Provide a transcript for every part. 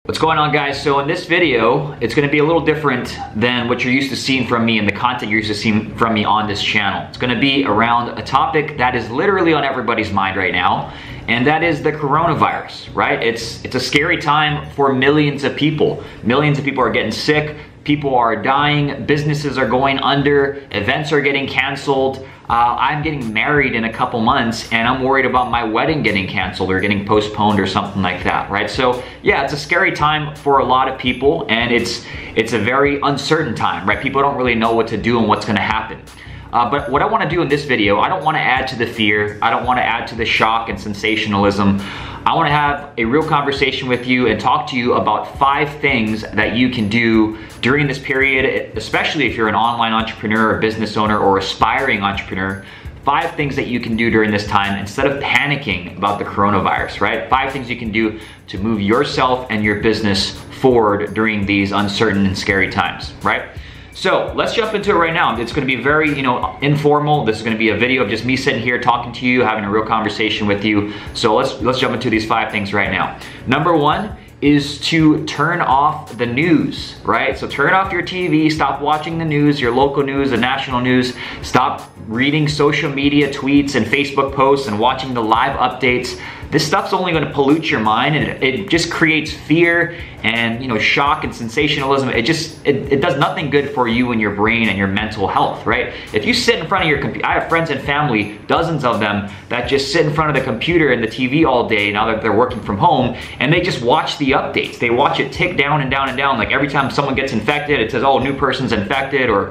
What's going on, guys? So in this video, it's going to be a little different than what you're used to seeing from me and the content you're used to seeing from me on this channel. It's going to be around a topic that is literally on everybody's mind right now, and that is the coronavirus, right? It's a scary time for millions of people. Millions of people are getting sick, people are dying, businesses are going under, events are getting canceled. I'm getting married in a couple months and I'm worried about my wedding getting canceled or getting postponed or something like that, right? So yeah, it's a scary time for a lot of people, and it's a very uncertain time, right? People don't really know what to do and what's gonna happen. But what I want to do in this video, I don't want to add to the fear. I don't want to add to the shock and sensationalism. I want to have a real conversation with you and talk to you about 5 things that you can do during this period, especially if you're an online entrepreneur, a business owner, or aspiring entrepreneur. 5 things that you can do during this time instead of panicking about the coronavirus, right? 5 things you can do to move yourself and your business forward during these uncertain and scary times, right? So let's jump into it right now. It's going to be very, informal. This is going to be a video of just me sitting here talking to you, having a real conversation with you. So let's jump into these 5 things right now. Number 1 is to turn off the news, right? So turn off your TV, stop watching the news, your local news, the national news, stop reading social media tweets and Facebook posts and watching the live updates. This stuff's only going to pollute your mind, and it just creates fear and shock and sensationalism. It does nothing good for you and your brain and your mental health, right? If you sit in front of your computer, I have friends and family, dozens of them, that just sit in front of the computer and the TV all day now that they're working from home, and they just watch the updates. They watch it tick down and down and down. Like every time someone gets infected, it says, oh, new person's infected, or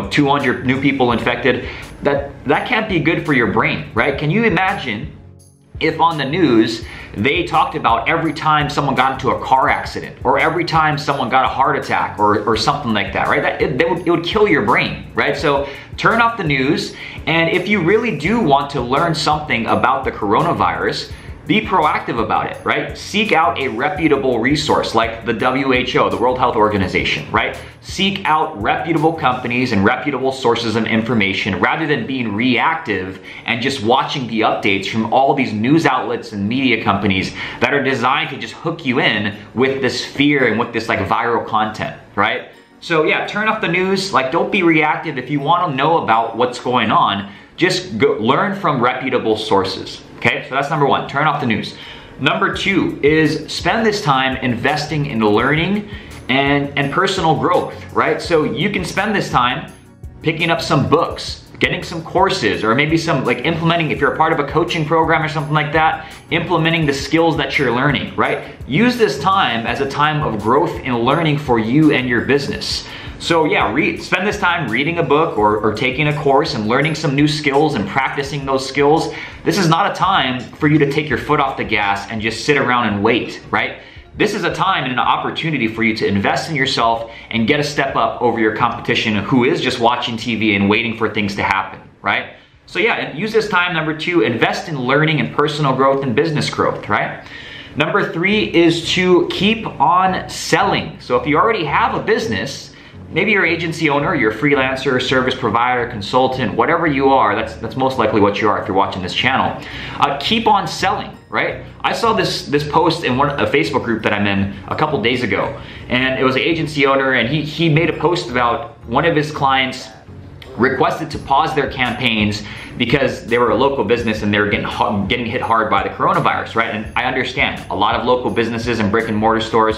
200 new people infected. That can't be good for your brain, right? Can you imagine if on the news they talked about every time someone got into a car accident, or every time someone got a heart attack, or something like that, right? It would kill your brain, right? So turn off the news, and if you really do want to learn something about the coronavirus, be proactive about it, right? Seek out a reputable resource like the WHO, the World Health Organization, right? Seek out reputable companies and reputable sources of information rather than being reactive and just watching the updates from all these news outlets and media companies that are designed to just hook you in with this fear and with this viral content, right? So yeah, turn off the news. Don't be reactive. If you want to know about what's going on, just go learn from reputable sources. Okay, so that's number 1, turn off the news. Number 2 is spend this time investing in learning and personal growth, right? So you can spend this time picking up some books, getting some courses, or maybe some implementing, if you're a part of a coaching program or something like that, implementing the skills that you're learning, right? Use this time as a time of growth and learning for you and your business. So yeah, spend this time reading a book or taking a course and learning some new skills and practicing those skills. This is not a time for you to take your foot off the gas and just sit around and wait, right? This is a time and an opportunity for you to invest in yourself and get a step up over your competition who is just watching TV and waiting for things to happen, right? So yeah, use this time, number 2, invest in learning and personal growth and business growth, right? Number 3 is to keep on selling. So if you already have a business, maybe you're an agency owner, you're a freelancer, service provider, consultant, whatever you are, that's most likely what you are if you're watching this channel. Keep on selling, right? I saw this post in a Facebook group that I'm in a couple days ago, and it was an agency owner, and he made a post about one of his clients requested to pause their campaigns because they were a local business and they were getting hit hard by the coronavirus, right? And I understand a lot of local businesses and brick and mortar stores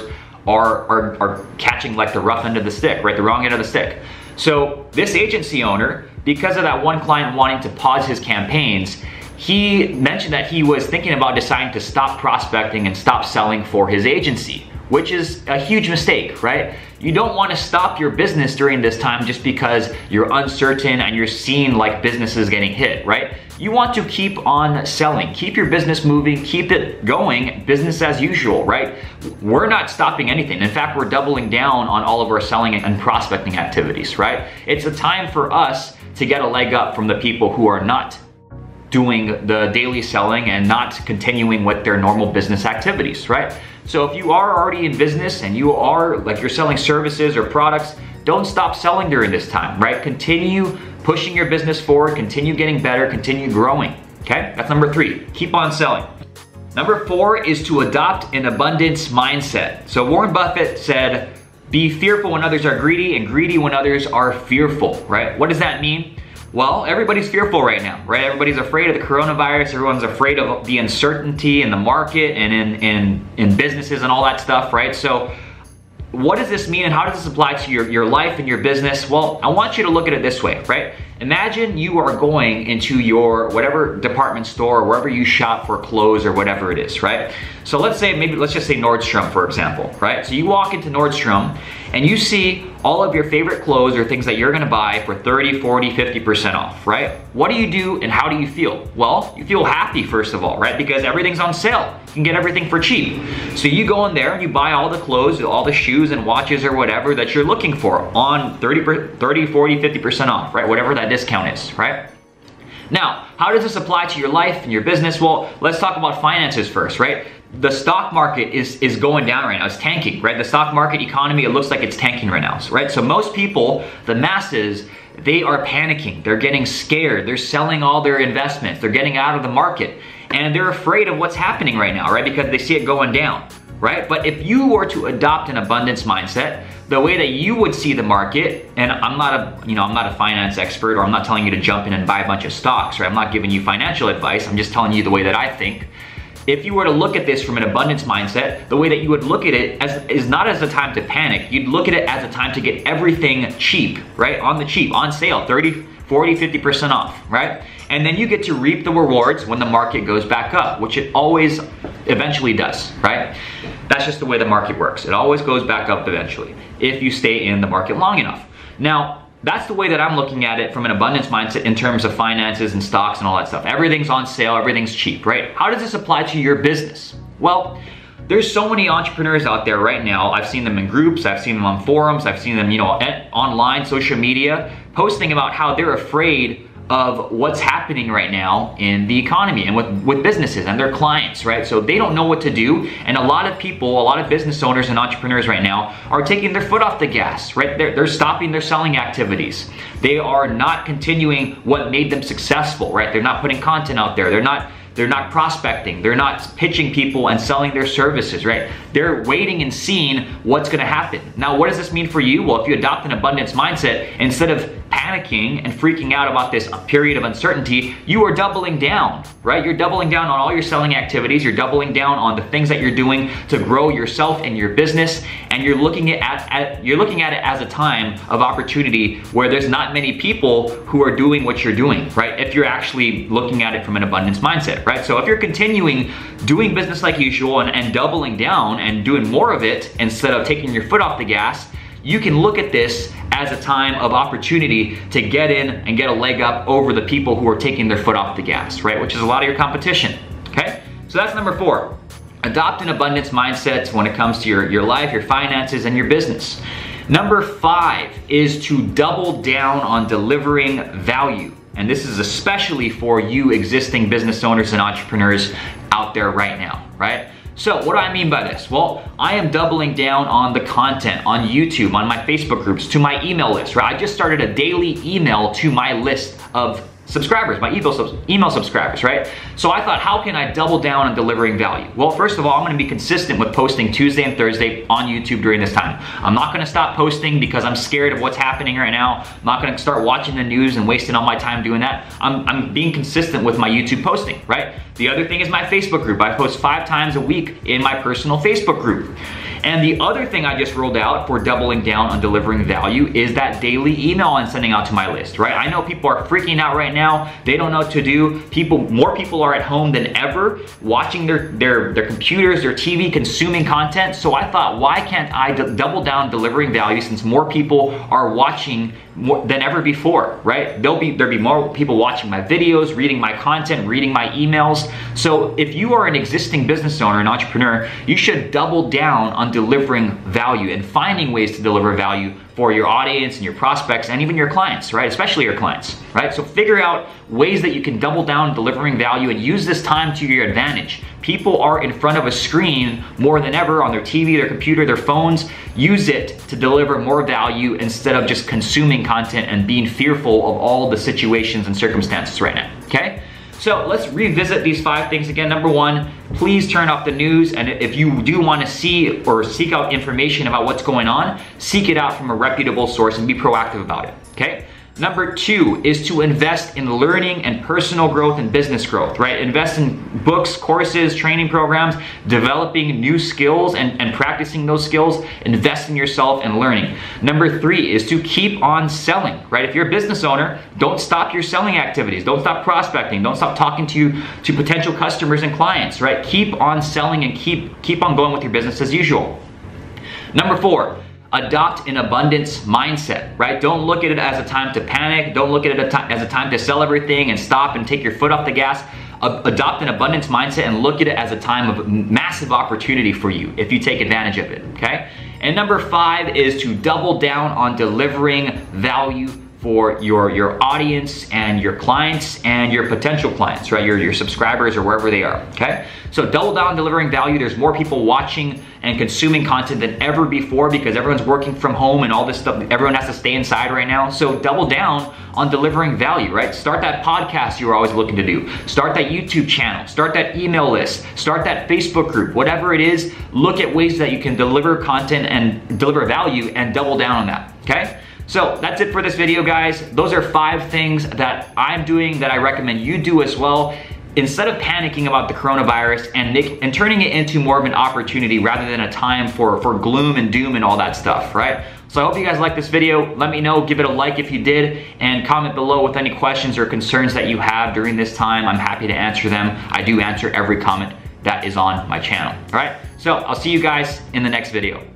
are catching the rough end of the stick, right? The wrong end of the stick. So this agency owner, because of that one client wanting to pause his campaigns, he mentioned that he was thinking about deciding to stop prospecting and stop selling for his agency, which is a huge mistake, right? You don't want to stop your business during this time just because you're uncertain and you're seeing businesses getting hit, right? You want to keep on selling, keep your business moving, keep it going, business as usual, right? We're not stopping anything. In fact, we're doubling down on all of our selling and prospecting activities, right? It's a time for us to get a leg up from the people who are not doing the daily selling and not continuing with their normal business activities, right? So if you are already in business and you are you're selling services or products, don't stop selling during this time, right? Continue pushing your business forward, continue getting better, continue growing, okay? That's number 3, keep on selling. Number 4 is to adopt an abundance mindset. So Warren Buffett said, be fearful when others are greedy and greedy when others are fearful, right? What does that mean? Well, everybody's fearful right now, right? Everybody's afraid of the coronavirus. Everyone's afraid of the uncertainty in the market and in businesses and all that stuff, right? So what does this mean and how does this apply to your life and your business? Well, I want you to look at it this way, right? Imagine you are going into your whatever department store or wherever you shop for clothes or whatever it is, right? So let's just say Nordstrom, for example, right? So you walk into Nordstrom and you see all of your favorite clothes or things that you're gonna buy for 30, 40, 50% off, right? What do you do and how do you feel? Well, you feel happy first of all, right? Because everything's on sale. You can get everything for cheap. So you go in there and you buy all the clothes, all the shoes and watches or whatever that you're looking for on 30, 40, 50% off, right? Whatever that discount is, right? Now, how does this apply to your life and your business? Well, let's talk about finances first, right? The stock market is going down right now. It's tanking, right? The stock market economy, it looks like it's tanking right now, right? So most people, the masses, they are panicking. They're getting scared. They're selling all their investments. They're getting out of the market. And they're afraid of what's happening right now, right? Because they see it going down, right? But if you were to adopt an abundance mindset, the way that you would see the market, and I'm not a finance expert, or I'm not telling you to jump in and buy a bunch of stocks, right? I'm not giving you financial advice. I'm just telling you the way that I think. If you were to look at this from an abundance mindset, the way that you would look at it is not as a time to panic. You'd look at it as a time to get everything cheap, right? On the cheap, on sale, 30, 40, 50% off, right? And then you get to reap the rewards when the market goes back up, which it always eventually does, right? That's just the way the market works. It always goes back up eventually if you stay in the market long enough. Now, that's the way that I'm looking at it from an abundance mindset in terms of finances and stocks and all that stuff. Everything's on sale, everything's cheap, right? How does this apply to your business? Well, there's so many entrepreneurs out there right now. I've seen them in groups, I've seen them on forums, I've seen them, online, social media, posting about how they're afraid of what's happening right now in the economy and with businesses and their clients, right? So they don't know what to do, and a lot of people, a lot of business owners and entrepreneurs right now are taking their foot off the gas, right? They're stopping their selling activities. They are not continuing what made them successful, right? They're not putting content out there. They're not prospecting. They're not pitching people and selling their services, right? They're waiting and seeing what's gonna happen. Now, what does this mean for you? Well, if you adopt an abundance mindset, instead of panicking and freaking out about this period of uncertainty, you are doubling down, right? You're doubling down on all your selling activities. You're doubling down on the things that you're doing to grow yourself and your business, and you're looking at it as a time of opportunity where there's not many people who are doing what you're doing, right? If you're actually looking at it from an abundance mindset, right? So if you're continuing doing business like usual and doubling down and doing more of it instead of taking your foot off the gas, you can look at this as a time of opportunity to get in and get a leg up over the people who are taking their foot off the gas, right? Which is a lot of your competition, okay? So that's number 4. Adopt an abundance mindset when it comes to your life, your finances, and your business. Number 5 is to double down on delivering value. And this is especially for you existing business owners and entrepreneurs out there right now, right? So what do I mean by this? Well, I am doubling down on the content on YouTube, on my Facebook groups, to my email list, right? I just started a daily email to my list of subscribers, my email subscribers, right? So I thought, how can I double down on delivering value? Well, first of all, I'm gonna be consistent with posting Tuesday and Thursday on YouTube during this time. I'm not gonna stop posting because I'm scared of what's happening right now. I'm not gonna start watching the news and wasting all my time doing that. I'm being consistent with my YouTube posting, right? The other thing is my Facebook group. I post 5 times a week in my personal Facebook group. And the other thing I just rolled out for doubling down on delivering value is that daily email I'm sending out to my list, right? I know people are freaking out right now. They don't know what to do. More people are at home than ever, watching their computers, their TV, consuming content. So I thought, why can't I double down delivering value since more people are watching than ever before, right? There'll be more people watching my videos, reading my content, reading my emails. So if you are an existing business owner, an entrepreneur, you should double down on delivering value and finding ways to deliver value for your audience and your prospects and even your clients, right? Especially your clients, right? So figure out ways that you can double down on delivering value and use this time to your advantage. People are in front of a screen more than ever on their TV, their computer, their phones. Use it to deliver more value instead of just consuming content and being fearful of all the situations and circumstances right now, okay? So let's revisit these 5 things again. Number 1, please turn off the news. And if you do want to see or seek out information about what's going on, seek it out from a reputable source and be proactive about it, okay? Number 2 is to invest in learning and personal growth and business growth, right? Invest in books, courses, training programs, developing new skills and practicing those skills. Invest in yourself and learning. Number 3 is to keep on selling, right? If you're a business owner, don't stop your selling activities. Don't stop prospecting. Don't stop talking to potential customers and clients, right? Keep on selling and keep on going with your business as usual. Number 4, adopt an abundance mindset, right? Don't look at it as a time to panic. Don't look at it as a time to sell everything and stop and take your foot off the gas. Adopt an abundance mindset and look at it as a time of massive opportunity for you if you take advantage of it, okay? And number 5 is to double down on delivering value for your audience and your clients and your potential clients, right? Your subscribers or wherever they are, okay? So double down on delivering value. There's more people watching and consuming content than ever before because everyone's working from home and all this stuff. Everyone has to stay inside right now. So double down on delivering value, right? Start that podcast you were always looking to do. Start that YouTube channel. Start that email list. Start that Facebook group. Whatever it is, look at ways that you can deliver content and deliver value and double down on that, okay? So that's it for this video, guys. Those are 5 things that I'm doing that I recommend you do as well. Instead of panicking about the coronavirus and turning it into more of an opportunity rather than a time for gloom and doom and all that stuff, right? So I hope you guys liked this video. Let me know, give it a like if you did, and comment below with any questions or concerns that you have during this time. I'm happy to answer them. I do answer every comment that is on my channel, all right? So I'll see you guys in the next video.